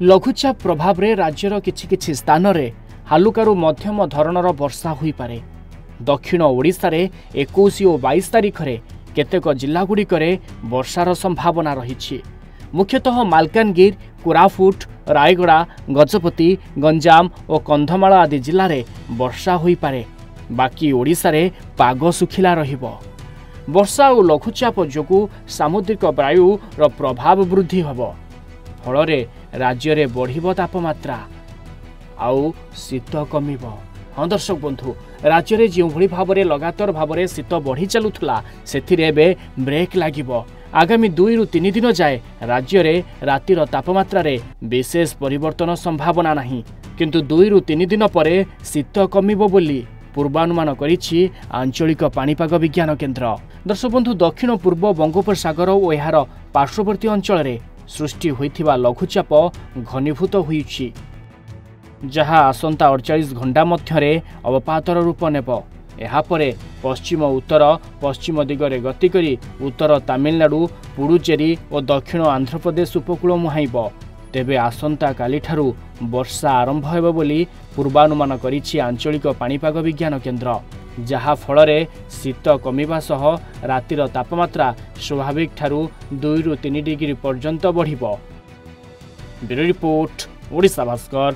लघुचाप प्रभाव रे राज्यर किछि किछि स्थान रे हालुकारु मध्यम धरणर वर्षा होई पारे। दक्षिण ओडिशा रे 21 और 22 तारिख रे केतेक जिल्लागुड़िक वर्षार संभावना रही। मुख्यतः मालकानगिर, कोरापुट, रायगड़ा, गजपति, गंजाम और कंधमाल आदि जिले में वर्षा होई पारे। बाकी ओडिशा रे पाग सुखिला रहिबो। वर्षा और लघुचाप जोगु सामुद्रिक वायुर प्रभाव वृद्धि हबो। फल राज्य में बढ़िबो तापमात्रा आउ शीत कमिबो। हाँ दर्शक बंधु, राज्य में जो भाव में लगातार भाव में शीत बढ़ी चलुला से ब्रेक लागिबो। आगामी 2 ରୁ 3 दिन जाए राज्य में रातिर तापमात्रा रे विशेष परिवर्तन संभावना नहीं, किंतु 2 ରୁ 3 दिन पर शीत कमिबो बोली पूर्वानुमान करिछि आंचलिक पाणीपाग विज्ञान केन्द्र। दर्शक बंधु, दक्षिण पूर्व बंगोपसागर और यार पार्श्ववर्ती अंचल में सृष्टि होइथिबा लघुचाप घनीभूत होइछि, जहाँ आसंता 48 घंटा मध्यरे अवपातर रूप नेब। यापर पश्चिम उत्तर पश्चिम दिगरे गति करी उत्तर तमिलनाडु, पुडुचेरी और दक्षिण आंध्र प्रदेश उपकूल मुहाइब। तेबे आसंता काली ठारू वर्षा आरंभ हेब बोली पूर्वानुमान करिछि आंचलिक पाणीपाग विज्ञान केन्द्र, जहाँ फल शीत कमिबा सह रातिर तापमात्रा स्वाभाविक ठारू 2 ରୁ 3 डिग्री पर्यंत बढ़िबो। Bureau report, Odisha Bhaskar.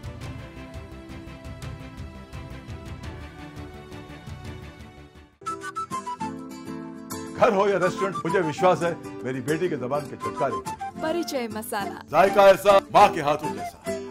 घर हो या रेस्टोरेंट, मुझे विश्वास है मेरी बेटी के जबान के छुटकारे। परिचय मसाला, जायका ऐसा माँ के हाथों जैसा।